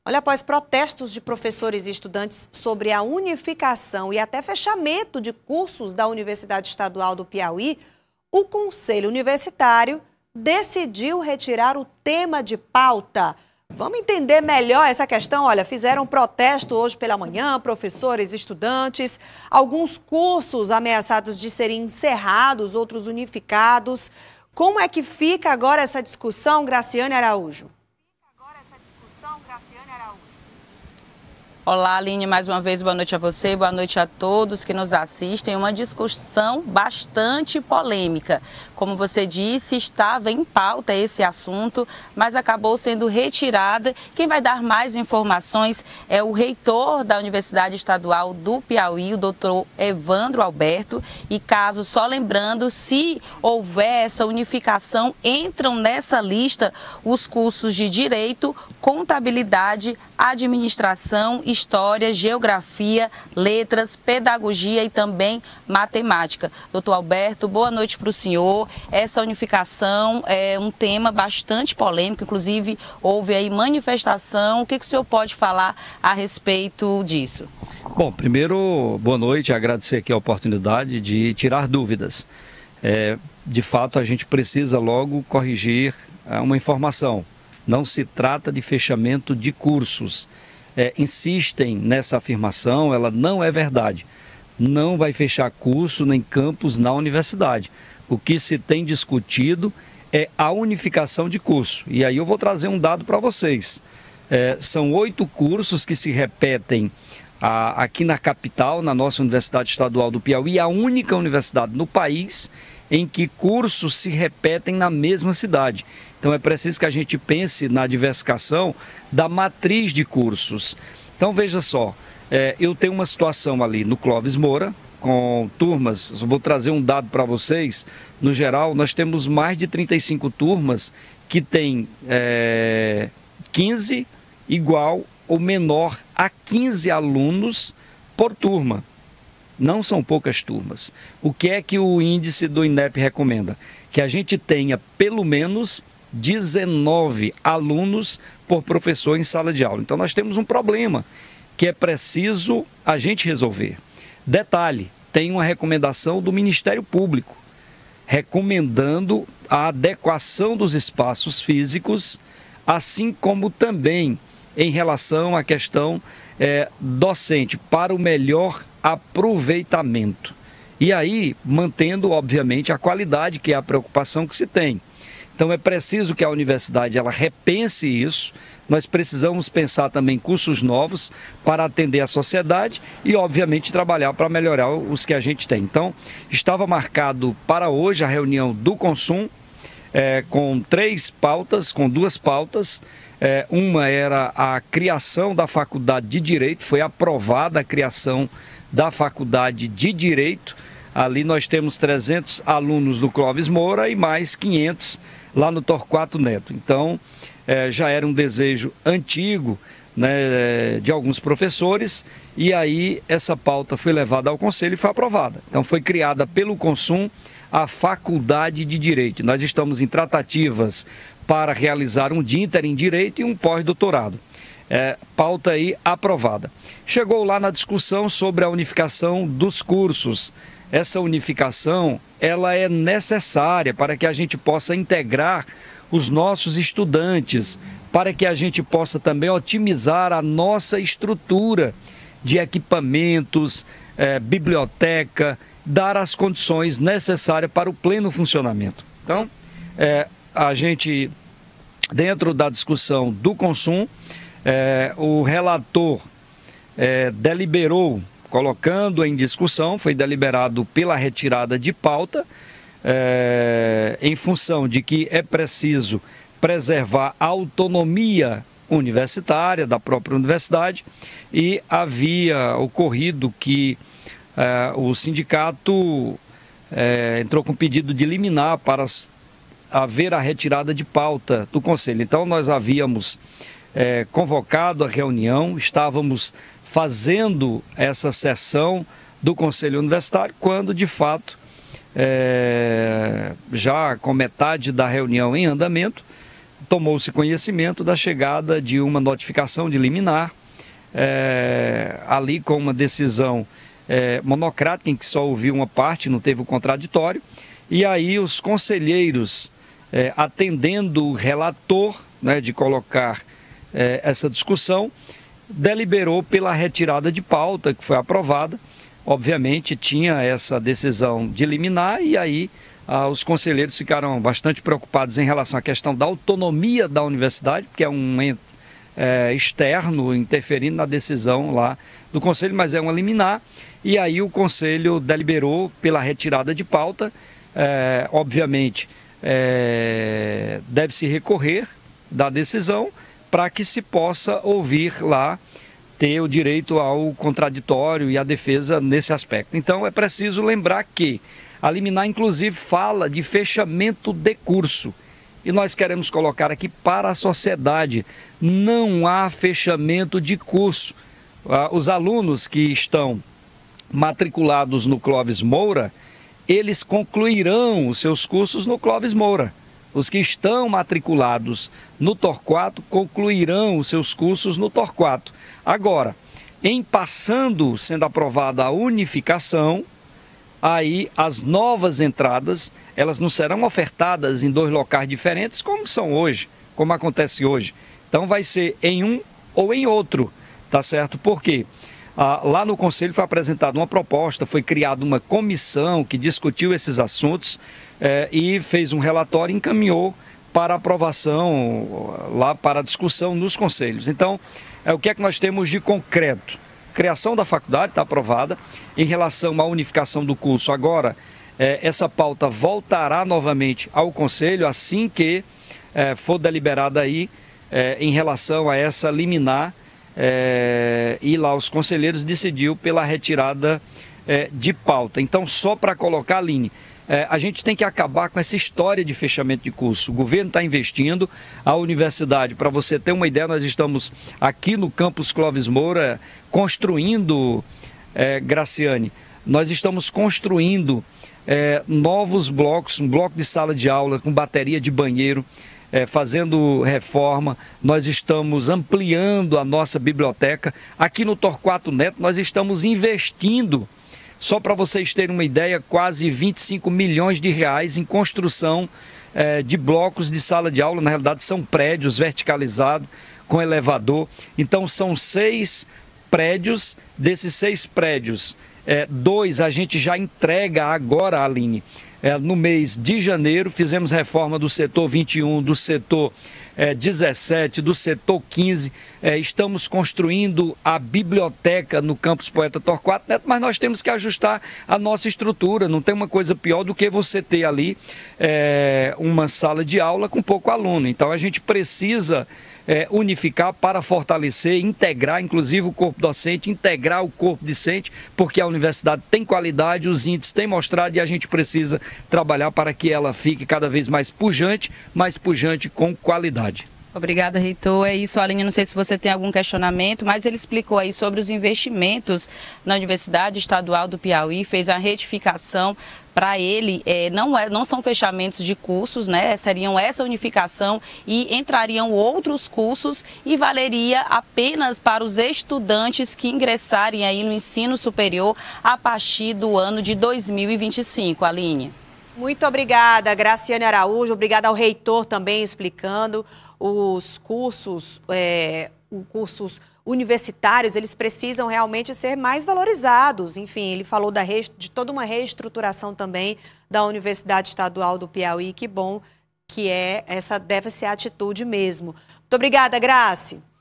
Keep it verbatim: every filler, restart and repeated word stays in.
Olha, após protestos de professores e estudantes sobre a unificação e até fechamento de cursos da Universidade Estadual do Piauí, o Conselho Universitário decidiu retirar o tema de pauta. Vamos entender melhor essa questão? Olha, fizeram protesto hoje pela manhã, professores, estudantes, alguns cursos ameaçados de serem encerrados, outros unificados. Como é que fica agora essa discussão, Graciane Araújo? Olá, Aline, mais uma vez boa noite a você, boa noite a todos que nos assistem. Uma discussão bastante polêmica. Como você disse, estava em pauta esse assunto, mas acabou sendo retirada. Quem vai dar mais informações é o reitor da Universidade Estadual do Piauí, o doutor Evandro Alberto. E caso, só lembrando, se houver essa unificação, entram nessa lista os cursos de Direito, Contabilidade, Administração, História, Geografia, Letras, Pedagogia e também Matemática. Doutor Alberto, boa noite para o senhor. Essa unificação é um tema bastante polêmico, inclusive houve aí manifestação. O que, que o senhor pode falar a respeito disso? Bom, primeiro, boa noite, agradecer aqui a oportunidade de tirar dúvidas. É, de fato, a gente precisa logo corrigir uma informação. Não se trata de fechamento de cursos. É, insistem nessa afirmação, ela não é verdade. Não vai fechar curso nem campus na universidade. O que se tem discutido é a unificação de curso. E aí eu vou trazer um dado para vocês. É, são oito cursos que se repetem a, aqui na capital, na nossa Universidade Estadual do Piauí, a única universidade no país em que cursos se repetem na mesma cidade. Então é preciso que a gente pense na diversificação da matriz de cursos. Então veja só, é, eu tenho uma situação ali no Clóvis Moura, com turmas, vou trazer um dado para vocês, no geral nós temos mais de trinta e cinco turmas que tem é, quinze igual ou menor a quinze alunos por turma. Não são poucas turmas. O que é que o índice do INEP recomenda? Que a gente tenha pelo menos dezenove alunos por professor em sala de aula. Então nós temos um problema que é preciso a gente resolver. Detalhe, tem uma recomendação do Ministério Público, recomendando a adequação dos espaços físicos, assim como também em relação à questão é, docente, para o melhor aproveitamento. E aí, mantendo, obviamente, a qualidade, que é a preocupação que se tem. Então, é preciso que a universidade ela repense isso. Nós precisamos pensar também cursos novos para atender a sociedade e, obviamente, trabalhar para melhorar os que a gente tem. Então, estava marcado para hoje a reunião do Consum, é, com três pautas, com duas pautas. É, uma era a criação da Faculdade de Direito, foi aprovada a criação da Faculdade de Direito. Ali nós temos trezentos alunos do Clóvis Moura e mais quinhentos lá no Torquato Neto. Então, é, já era um desejo antigo, né, de alguns professores, e aí essa pauta foi levada ao Conselho e foi aprovada. Então, foi criada pelo Consum a Faculdade de Direito. Nós estamos em tratativas para realizar um D Inter em Direito e um pós-doutorado. É, pauta aí aprovada. Chegou lá na discussão sobre a unificação dos cursos. Essa unificação, ela é necessária para que a gente possa integrar os nossos estudantes, para que a gente possa também otimizar a nossa estrutura de equipamentos, é, biblioteca, dar as condições necessárias para o pleno funcionamento. Então, é, a gente, dentro da discussão do Consum, É, o relator é, deliberou, colocando em discussão, foi deliberado pela retirada de pauta, é, em função de que é preciso preservar a autonomia universitária da própria universidade, e havia ocorrido que é, o sindicato é, entrou com pedido de liminar para haver a retirada de pauta do Conselho. Então nós havíamos É, convocado a reunião, estávamos fazendo essa sessão do Conselho Universitário, quando de fato, é, já com metade da reunião em andamento, tomou-se conhecimento da chegada de uma notificação de liminar, é, ali com uma decisão é, monocrática, em que só ouviu uma parte, não teve o contraditório, e aí os conselheiros, é, atendendo o relator, né, de colocar é, essa discussão, deliberou pela retirada de pauta, que foi aprovada. Obviamente tinha essa decisão de liminar, e aí ah, os conselheiros ficaram bastante preocupados em relação à questão da autonomia da universidade, porque é um ente é, externo interferindo na decisão lá do conselho, mas é uma liminar, e aí o conselho deliberou pela retirada de pauta. É, obviamente é, deve-se recorrer da decisão para que se possa ouvir lá, ter o direito ao contraditório e à defesa nesse aspecto. Então é preciso lembrar que a liminar inclusive fala de fechamento de curso, e nós queremos colocar aqui para a sociedade: não há fechamento de curso. Os alunos que estão matriculados no Clóvis Moura, eles concluirão os seus cursos no Clóvis Moura. Os que estão matriculados no Torquato concluirão os seus cursos no Torquato. Agora, em passando, sendo aprovada a unificação, aí as novas entradas, elas não serão ofertadas em dois locais diferentes, como são hoje, como acontece hoje. Então vai ser em um ou em outro, tá certo? Por quê? Ah, lá no Conselho foi apresentada uma proposta, foi criada uma comissão que discutiu esses assuntos eh, e fez um relatório e encaminhou para aprovação, lá para discussão nos conselhos. Então, é, o que é que nós temos de concreto? Criação da faculdade está aprovada. Em relação à unificação do curso, agora eh, essa pauta voltará novamente ao Conselho assim que eh, for deliberada aí eh, em relação a essa liminar. É, e lá os conselheiros decidiu pela retirada é, de pauta. Então, só para colocar, Aline, é, a gente tem que acabar com essa história de fechamento de curso. O governo está investindo, a universidade, para você ter uma ideia, nós estamos aqui no campus Clóvis Moura construindo, é, Graciane, nós estamos construindo é, novos blocos, um bloco de sala de aula com bateria de banheiro, É, fazendo reforma. Nós estamos ampliando a nossa biblioteca. Aqui no Torquato Neto nós estamos investindo, só para vocês terem uma ideia, quase vinte e cinco milhões de reais em construção é, de blocos de sala de aula. Na realidade são prédios verticalizados com elevador. Então são seis prédios. Desses seis prédios, é, dois a gente já entrega agora, Aline. É, no mês de janeiro, fizemos reforma do setor vinte e um, do setor é, dezessete, do setor quinze. É, estamos construindo a biblioteca no campus Poeta Torquato Neto, mas nós temos que ajustar a nossa estrutura. Não tem uma coisa pior do que você ter ali é, uma sala de aula com pouco aluno. Então a gente precisa é, unificar para fortalecer, integrar, inclusive o corpo docente, integrar o corpo discente, porque a universidade tem qualidade, os índices têm mostrado, e a gente precisa trabalhar para que ela fique cada vez mais pujante, mais pujante com qualidade. Obrigada, reitor. É isso, Aline, não sei se você tem algum questionamento, mas ele explicou aí sobre os investimentos na Universidade Estadual do Piauí, fez a retificação. Para ele, é, não, é, não são fechamentos de cursos, né? Seriam essa unificação e entrariam outros cursos, e valeria apenas para os estudantes que ingressarem aí no ensino superior a partir do ano de dois mil e vinte e cinco, Aline. Muito obrigada, Graciane Araújo. Obrigada ao reitor também explicando os cursos, é, os cursos universitários, eles precisam realmente ser mais valorizados. Enfim, ele falou da de toda uma reestruturação também da Universidade Estadual do Piauí. Que bom que é essa, deve ser a atitude mesmo. Muito obrigada, Graci.